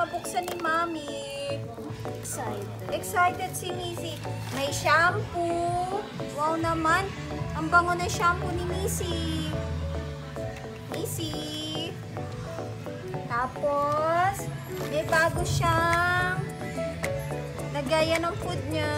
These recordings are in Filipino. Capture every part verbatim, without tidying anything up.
mabuksan ni Mami. Excited. Excited si Missy. May shampoo. Wow naman. Ang bango na shampoo ni Missy. Missy. Tapos, may bago siyang lagayan ng food niya.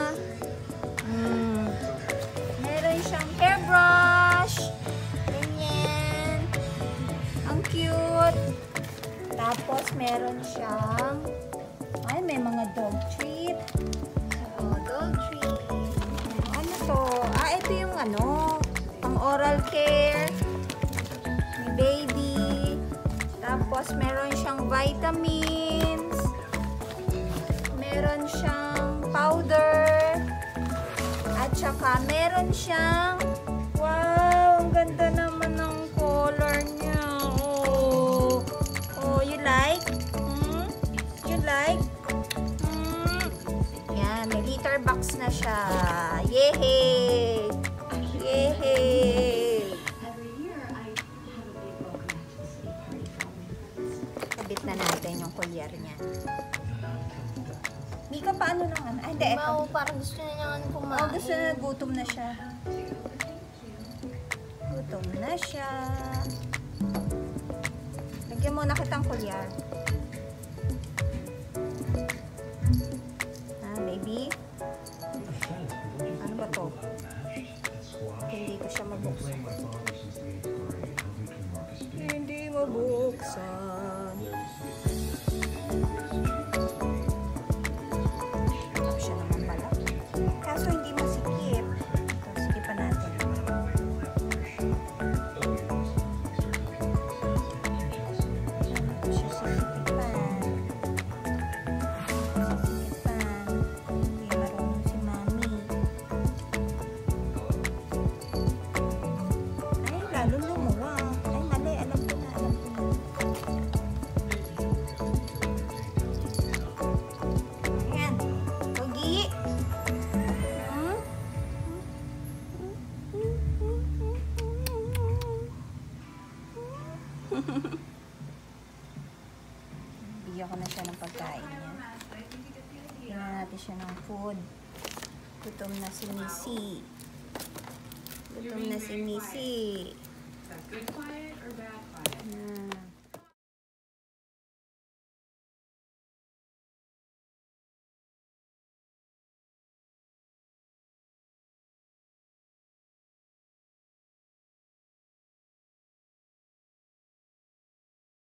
Mm. Meron siyang hairbrush. Ganyan. Ang cute. Tapos, meron siyang ay, may mga dog treat. Oh, dog treat. Ano to? Ah, ito yung ano, pang oral care ni baby. Tapos, meron siyang vitamins. Meron siyang powder. At saka, meron siyang wow, ang ganda naman ng color niya. Oh, oh you like? Hmm? You like? May litter box na siya. Yehey! Yehey! Kabit na natin yung collar niya. Mika, paano lang? Ay, hindi. Mau, parang gusto na niya kumain. Oh, gusto na. Gutom na siya. Gutom na siya. Lagyan mo na kitang collar. Baby. Ano ba to? Hindi ko siya mabuksan. Hindi mabuksan. Ito siya naman pala. Kaso hindi masikip. Ito, sikipan natin. Ito siya sikipan. Bigyan ko na siya ng pagkain niya. Bigyan natin siya ng food. Gutom na si Missy. Gutom na si Missy. Good quiet or bad?